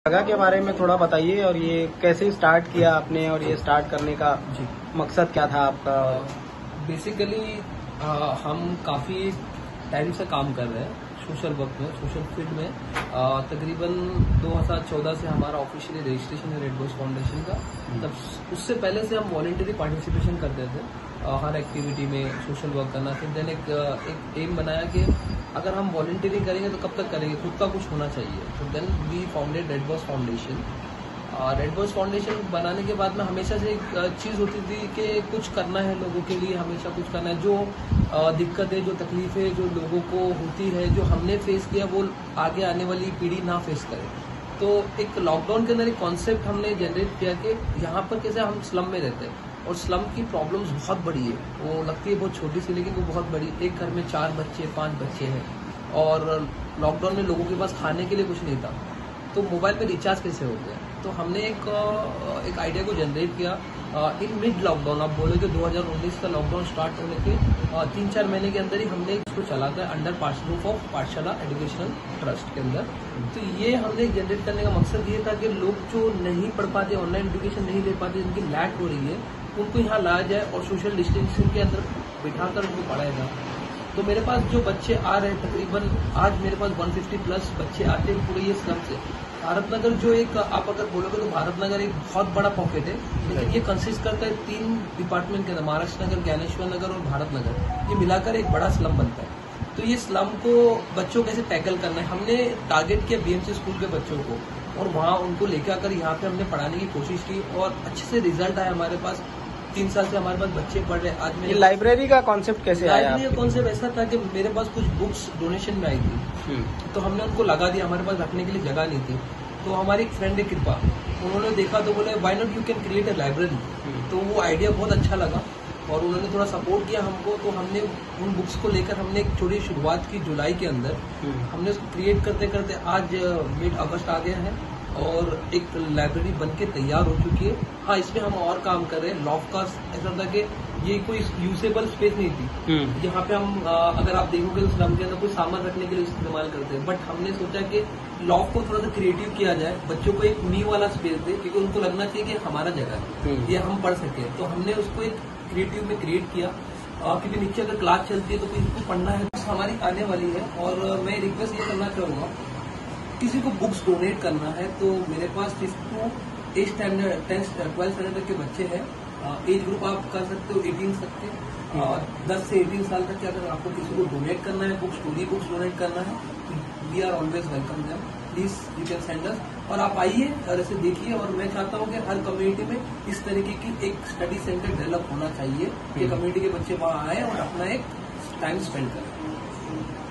जगह के बारे में थोड़ा बताइए और ये कैसे स्टार्ट किया आपने और ये स्टार्ट करने का मकसद क्या था आपका? बेसिकली हम काफ़ी टाइम से काम कर रहे हैं सोशल वर्क में, सोशल फील्ड में। तकरीबन 2014 से हमारा ऑफिशियली रजिस्ट्रेशन है रेड क्रॉस फाउंडेशन का। तब उससे पहले से हम वॉलंटरी पार्टिसिपेशन करते थे हर एक्टिविटी में, सोशल वर्क करना। फिर देन एक एम बनाया कि अगर हम वॉलंटियरिंग करेंगे तो कब तक करेंगे, खुद का कुछ होना चाहिए। तो then we founded Red Cross Foundation. Red Cross Foundation बनाने के बाद में हमेशा से एक चीज़ होती थी कि कुछ करना है लोगों के लिए, हमेशा कुछ करना है। जो दिक्कतें, जो तकलीफें जो लोगों को होती है, जो हमने फेस किया, वो आगे आने वाली पीढ़ी ना फेस करे। तो एक लॉकडाउन के अंदर एक कॉन्सेप्ट हमने जनरेट किया कि यहाँ पर कैसे हम स्लम में रहते हैं और स्लम की प्रॉब्लम्स बहुत बड़ी है। वो लगती है बहुत छोटी सी, लेकिन वो बहुत बड़ी। एक घर में 4 बच्चे 5 बच्चे हैं और लॉकडाउन में लोगों के पास खाने के लिए कुछ नहीं था, तो मोबाइल पे रिचार्ज कैसे हो गया। तो हमने एक आइडिया को जनरेट किया इन मिड लॉकडाउन। आप बोले कि 2019 का लॉकडाउन स्टार्ट होने के 3-4 महीने के अंदर ही हमने इसको चला था under roof of Pathshala Educational Trust के अंदर। तो ये हमने जनरेट करने का मकसद ये था कि लोग जो नहीं पढ़ पाते, ऑनलाइन एजुकेशन नहीं ले पाते, जिनकी लैक हो रही है, उनको यहाँ लाया जाए और सोशल डिस्टेंसिंग के अंदर बिठाकर उनको पढ़ाया जाए। तो मेरे पास जो बच्चे आ रहे हैं, तकरीबन आज मेरे पास 150 प्लस बच्चे आते हैं पूरे ये स्लम से। भारत नगर जो एक आप अगर बोलोगे तो भारत नगर एक बहुत बड़ा पॉकेट है, लेकिन ये कंसिस्ट करता है 3 डिपार्टमेंट के अंदर, महाराष्ट्र नगर, ज्ञानेश्वर नगर और भारत नगर। ये मिलाकर एक बड़ा स्लम बनता है। तो ये स्लम को बच्चों कैसे टैकल करना है, हमने टारगेट किया बीएमसी स्कूल के बच्चों को और वहाँ उनको लेकर आकर यहाँ पे हमने पढ़ाने की कोशिश की और अच्छे से रिजल्ट आया। हमारे पास 3 साल से हमारे पास बच्चे पढ़ रहे हैं। आज मेरे लाइब्रेरी का कॉन्सेप्ट कैसे आया? लाइब्रेरी का कॉन्सेप्ट ऐसा था कि मेरे पास कुछ बुक्स डोनेशन में आई थी, तो हमने उनको लगा दिया। हमारे पास रखने के लिए जगह नहीं थी, तो हमारी एक फ्रेंड है कृपा, उन्होंने देखा तो बोले why not you can create a library. तो वो आइडिया बहुत अच्छा लगा और उन्होंने थोड़ा सपोर्ट किया हमको। तो हमने उन बुक्स को लेकर हमने एक छोटी शुरुआत की जुलाई के अंदर। हमने उसको क्रिएट करते करते आज मिड अगस्त आ गया है और एक लाइब्रेरी बनके तैयार हो चुकी है। हाँ, इसमें हम और काम कर रहे हैं। लॉफ्ट का ऐसा था कि ये कोई यूजेबल स्पेस नहीं थी जहाँ पे हम अगर आप देखोगे तो स्लम के अंदर कोई सामान रखने के लिए इस्तेमाल करते हैं। बट हमने सोचा कि लॉफ्ट को थोड़ा सा क्रिएटिव किया जाए, बच्चों को एक नी वाला स्पेस दे, क्योंकि उनको लगना चाहिए कि हमारा जगह है, ये हम पढ़ सके। तो हमने उसको एक क्रिएटिव में क्रिएट किया, क्योंकि नीचे अगर क्लास चलती है तो कोई इसको पढ़ना है, हमारी आने वाली है। और मैं रिक्वेस्ट ये करना चाहूंगा, किसी को बुक्स डोनेट करना है तो मेरे पास 5th to 8 स्टैंडर्ड 12 स्टैंडर्ड तक के बच्चे हैं। एज ग्रुप आप कर सकते हो 18 तक के, 10 से 18 साल तक के। अगर आपको किसी को डोनेट करना है, बुक्स, स्टोरी बुक्स डोनेट करना है, we are always welcome them. Please you can send us और आप आइए और इसे देखिए। और मैं चाहता हूँ कि हर कम्युनिटी में इस तरीके की एक स्टडी सेंटर डेवलप होना चाहिए कि कम्युनिटी के बच्चे वहाँ आए और अपना एक टाइम स्पेंड करें।